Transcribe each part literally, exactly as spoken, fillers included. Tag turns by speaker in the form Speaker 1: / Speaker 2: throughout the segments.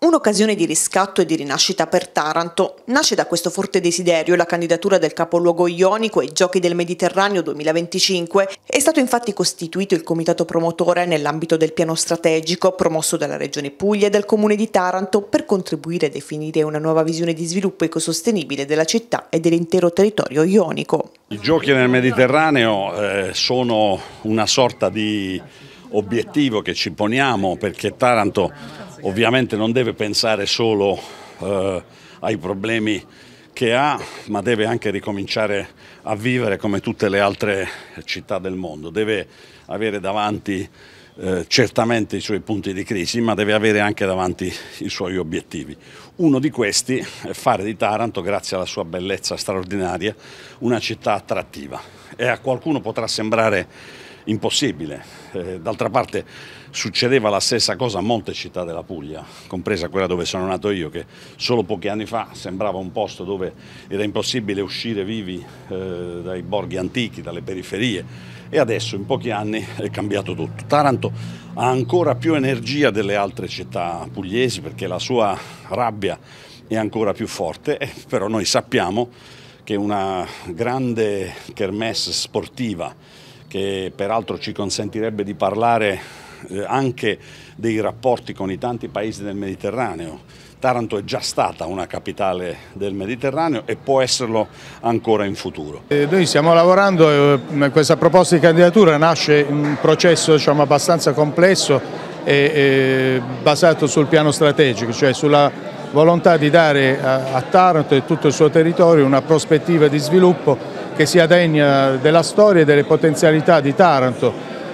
Speaker 1: Un'occasione di riscatto e di rinascita per Taranto. Nasce da questo forte desiderio la candidatura del capoluogo ionico ai Giochi del Mediterraneo duemilaventicinque. È stato infatti costituito il comitato promotore nell'ambito del piano strategico promosso dalla Regione Puglia e dal Comune di Taranto per contribuire a definire una nuova visione di sviluppo ecosostenibile della città e dell'intero territorio ionico.
Speaker 2: I Giochi nel Mediterraneo eh, sono una sorta di obiettivo che ci poniamo, perché Taranto ovviamente non deve pensare solo eh, ai problemi che ha, ma deve anche ricominciare a vivere come tutte le altre città del mondo. Deve avere davanti eh, certamente i suoi punti di crisi, ma deve avere anche davanti i suoi obiettivi. Uno di questi è fare di Taranto, grazie alla sua bellezza straordinaria, una città attrattiva. E a qualcuno potrà sembrare impossibile, eh, d'altra parte succedeva la stessa cosa a molte città della Puglia, compresa quella dove sono nato io, che solo pochi anni fa sembrava un posto dove era impossibile uscire vivi eh, dai borghi antichi, dalle periferie, e adesso in pochi anni è cambiato tutto. Taranto ha ancora più energia delle altre città pugliesi perché la sua rabbia è ancora più forte, eh, però noi sappiamo che una grande kermesse sportiva, che peraltro ci consentirebbe di parlare eh, anche dei rapporti con i tanti paesi del Mediterraneo. Taranto è già stata una capitale del Mediterraneo e può esserlo ancora in futuro.
Speaker 3: Eh, noi stiamo lavorando, eh, questa proposta di candidatura nasce in un processo, diciamo, abbastanza complesso e eh, basato sul piano strategico, cioè sulla volontà di dare a, a Taranto e tutto il suo territorio una prospettiva di sviluppo che sia degna della storia e delle potenzialità di Taranto,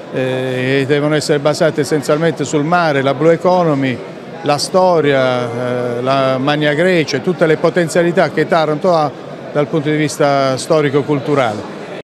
Speaker 3: eh, devono essere basate essenzialmente sul mare, la Blue Economy, la storia, eh, la Magna Grecia, tutte le potenzialità che Taranto ha dal punto di vista storico-culturale.